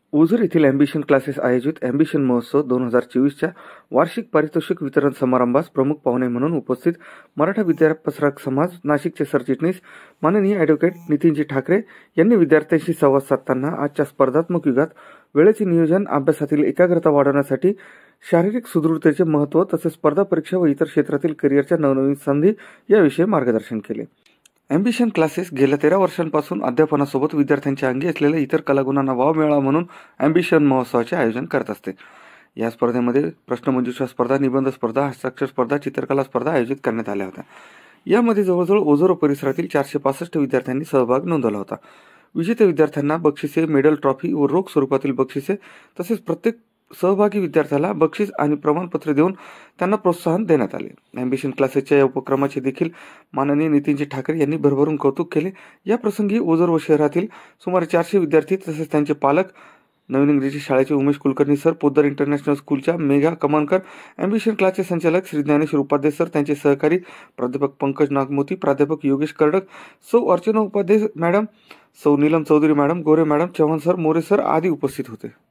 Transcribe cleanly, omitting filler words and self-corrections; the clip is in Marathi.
ओझर येथील ॲम्बिशन क्लासेस आयोजित ॲम्बिशन महोत्सव 2024च्या वार्षिक पारितोषिक वितरण समारंभास प्रमुख पाहुणे म्हणून उपस्थित मराठा विद्यापत्रक समाज नाशिकचे सरचिटणीस माननीय ॲडव्होकेट नितीनजी ठाकरे यांनी विद्यार्थ्यांशी संवाद साधताना आजच्या स्पर्धात्मक युगात वेळेचे नियोजन, अभ्यासातील एकाग्रता वाढवण्यासाठी शारीरिक सुदृढतेचे महत्त्व तसेच स्पर्धा परीक्षा व इतर क्षेत्रातील करिअरच्या नवनवीन संधी याविषयी मार्गदर्शन केले. ॲम्बिशन क्लासेस गेल्या 13 वर्षांपासून अध्यापनासोबत विद्यार्थ्यांच्या अंगी असलेल्या इतर कलागुणांना वाव मिळावा म्हणून ॲम्बिशन महोत्सवाचे आयोजन करत असते. या स्पर्धेमध्ये प्रश्नमंजुषा स्पर्धा, निबंध स्पर्धा, हस्ताक्षर स्पर्धा, चित्रकला स्पर्धा आयोजित करण्यात आल्या होत्या. यामध्ये जवळजवळ ओझर परिसरातील 465 विद्यार्थ्यांनी सहभाग नोंदवला होता. विजेत्या विद्यार्थ्यांना बक्षिसे, मेडल, ट्रॉफी व रोख स्वरूपातील बक्षिसे तसेच प्रत्येक सहभागी विद्यार्थ्याला बक्षीस आणि प्रमाणपत्र देऊन त्यांना प्रोत्साहन देण्यात आले. ॲम्बिशन क्लासेसच्या या उपक्रमाचे देखील माननीय नितीनजी ठाकरे यांनी भरभरून कौतुक केले. या प्रसंगी ओझर व शहरातील सुमारे 400 विद्यार्थी तसेच त्यांचे पालक, नवीन इंग्रजी शाळेचे उमेश कुलकर्णी सर, पोद्दार इंटरनॅशनल स्कूलच्या मेघा कमानकर, ॲम्बिशन क्लासचे संचालक श्री ज्ञानेश्वर उपाध्याय सर, त्यांचे सहकारी प्राध्यापक पंकज नागमोती, प्राध्यापक योगेश कर्डक, सौ अर्चना उपाध्याय मॅडम, सौ Neelam Chaudhary madam, Gore madam, Chavan sir, More sir आदी उपस्थित होते.